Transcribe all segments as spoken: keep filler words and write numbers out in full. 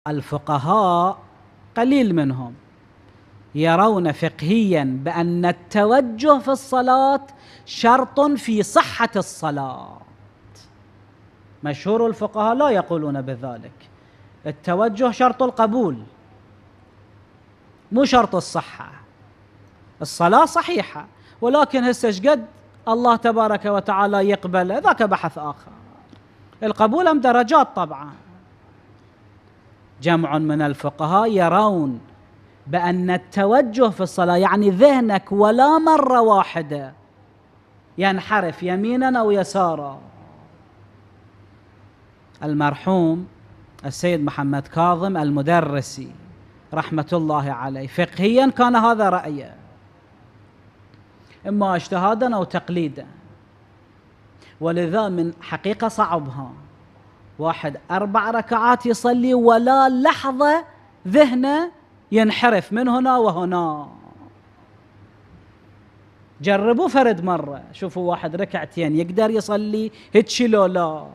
الفقهاء قليل منهم يرون فقهيا بأن التوجه في الصلاة شرط في صحة الصلاة. مشهور الفقهاء لا يقولون بذلك، التوجه شرط القبول مو شرط الصحة. الصلاة صحيحة ولكن هسه شقد الله تبارك وتعالى يقبل ذاك بحث آخر. القبول هم درجات طبعا. جمع من الفقهاء يرون بأن التوجه في الصلاة يعني ذهنك ولا مرة واحدة ينحرف يمينا أو يسارا. المرحوم السيد محمد كاظم المدرسي رحمة الله عليه فقهيا كان هذا رأيه، إما اجتهادا أو تقليدا. ولذا من حقيقة صعبها واحد أربع ركعات يصلي ولا لحظة ذهنه ينحرف من هنا وهنا. جربوا فرد مرة شوفوا واحد ركعتين يقدر يصلي هيك لو لا.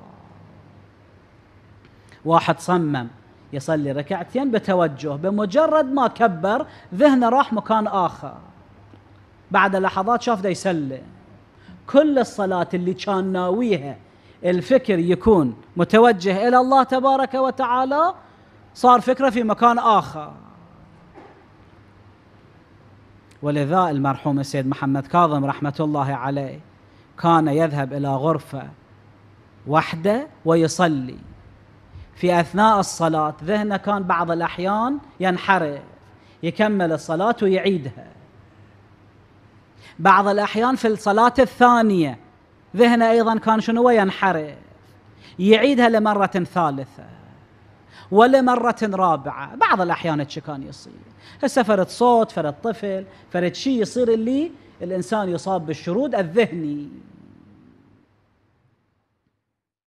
واحد صمم يصلي ركعتين بتوجه، بمجرد ما كبر ذهنه راح مكان آخر، بعد لحظات شاف دا يسلم. كل الصلاة اللي كان ناويها الفكر يكون متوجه إلى الله تبارك وتعالى صار فكرة في مكان آخر. ولذا المرحوم السيد محمد كاظم رحمة الله عليه كان يذهب إلى غرفة وحده ويصلي. في أثناء الصلاة ذهنه كان بعض الأحيان ينحرف، يكمل الصلاة ويعيدها. بعض الأحيان في الصلاة الثانية ذهنه أيضا كان شنو ينحرف، يعيدها لمرة ثالثة ولمرة رابعة. بعض الأحيان هيك كان يصير. هسه فرد صوت، فرد طفل، فرد شيء يصير اللي الإنسان يصاب بالشرود الذهني.